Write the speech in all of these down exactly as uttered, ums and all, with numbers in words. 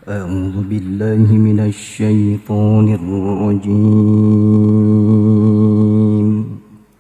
أعوذ بالله من الشيطان الرجيم.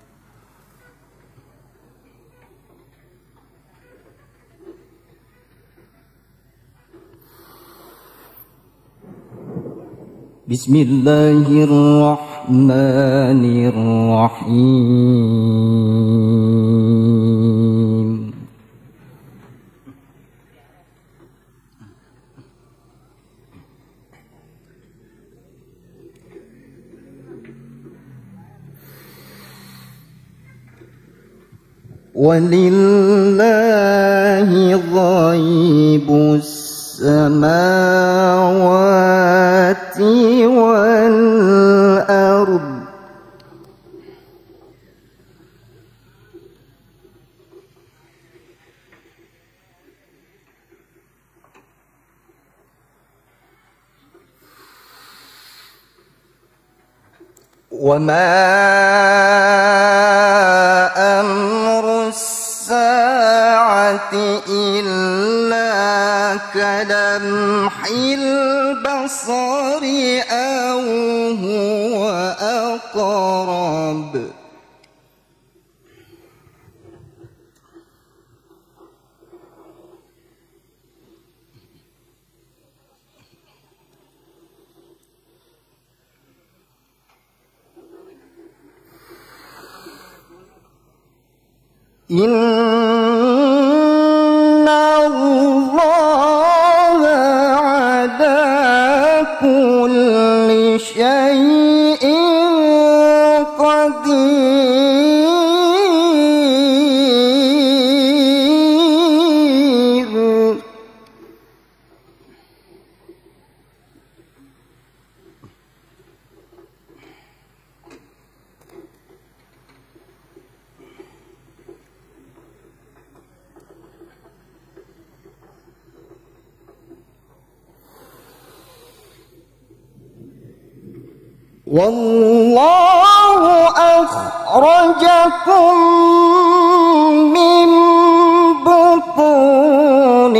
بسم الله الرحمن الرحيم. ولله غيب السماوات والأرض وما أمر الساعة إلا كلمح البصر أو هو أقرب. إن الله على كل شيء قدير. والله أخرجكم من بطون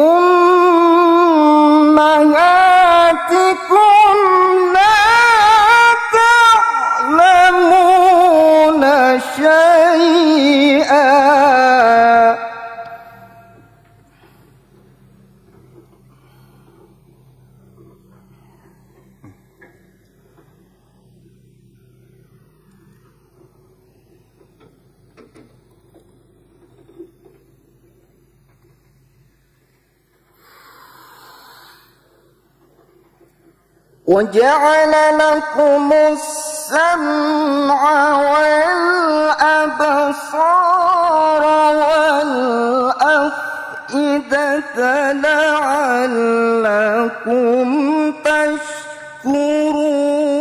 أمهاتكم لا تعلمون شيئا وجعل لكم السمع والأبصار والأفئدة لعلكم تشكرون.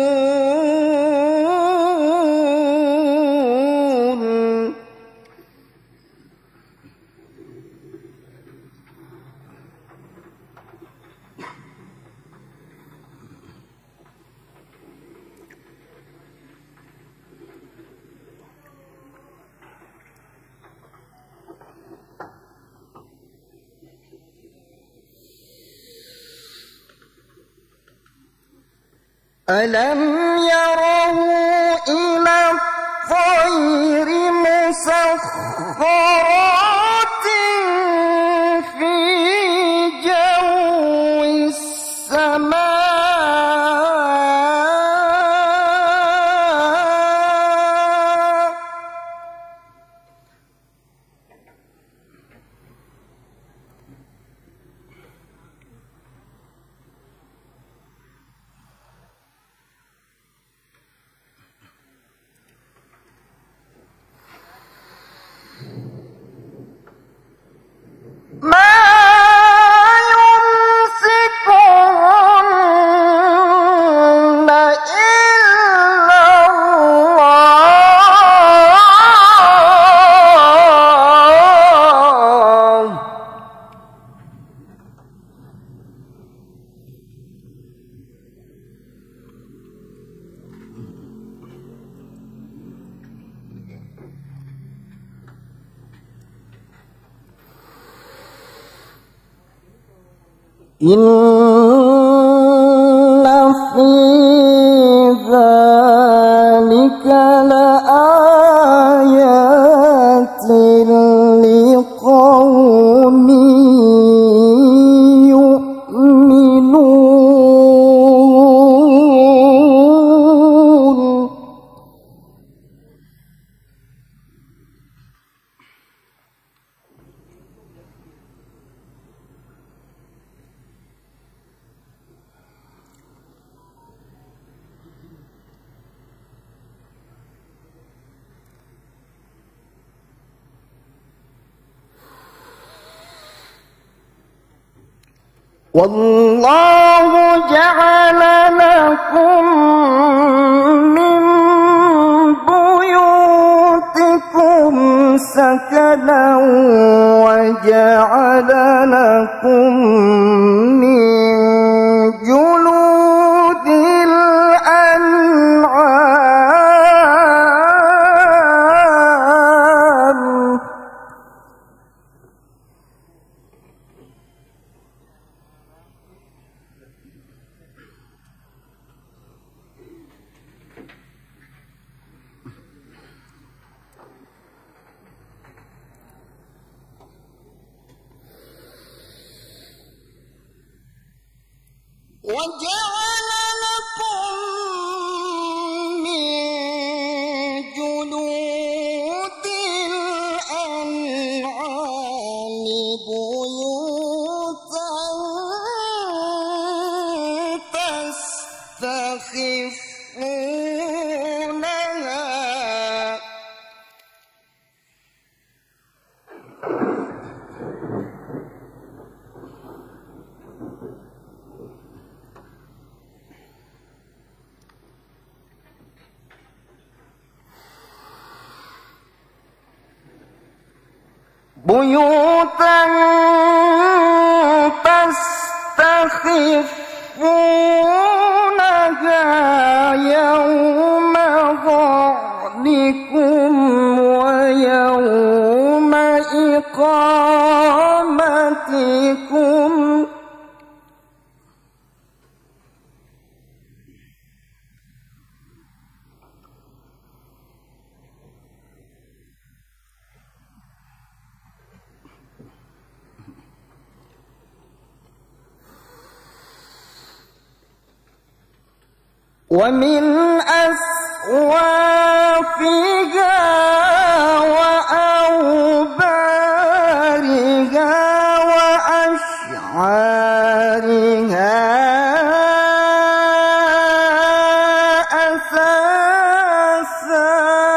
ألم يروا إلى الطير مسخرات في جو السماء إن في ذلك لآيات لقوم يؤمنون. والله جعل لكم من بيوتكم سكنا وجعل لكم من جلود الأنعام وجعل لكم من جلود الأنعام بيوتا تستخفونها بيوتا تستخفونها يوم ظعنكم ويوم إقامتكم ومن أصوافها وأوبارها وأشعارها أثاثا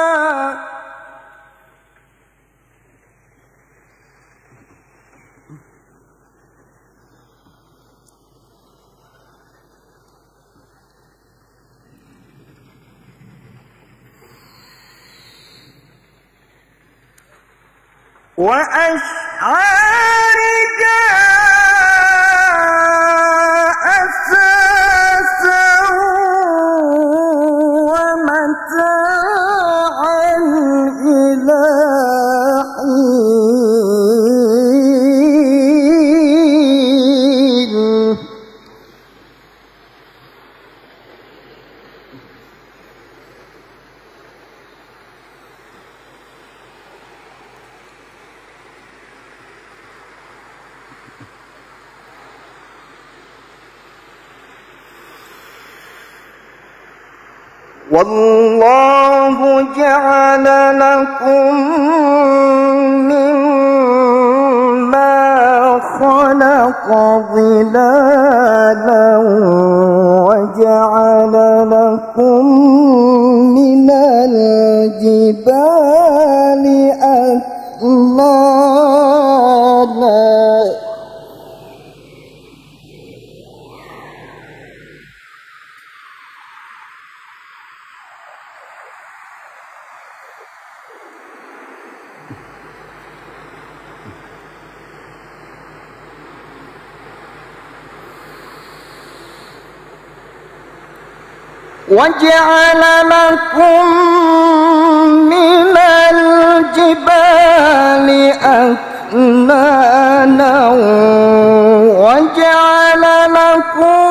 وأشعارك أساسا ومتاعا إلى حين. والله جعل لكم مما خلق ظلالا وجعل لكم من الجبال أكنانا وجعل لكم من الجبال أكنانا أكنانا وجعل لكم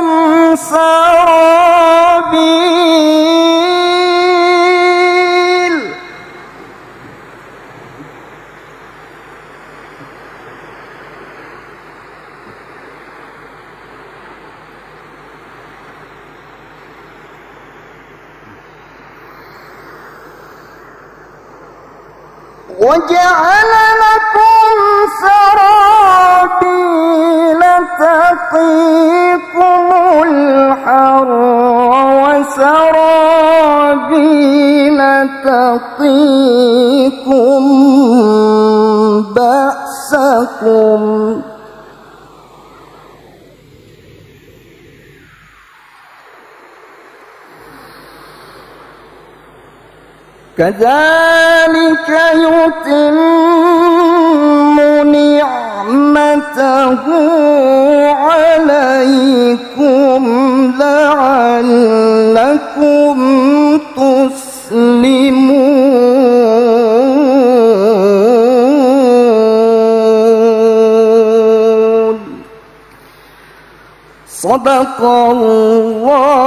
سرابيل وجعل لكم سرابيل تقيكم الحر وسرابيل تقيكم بأسكم كذلك يتم نعمته عليكم لعلكم تسلمون. صدق الله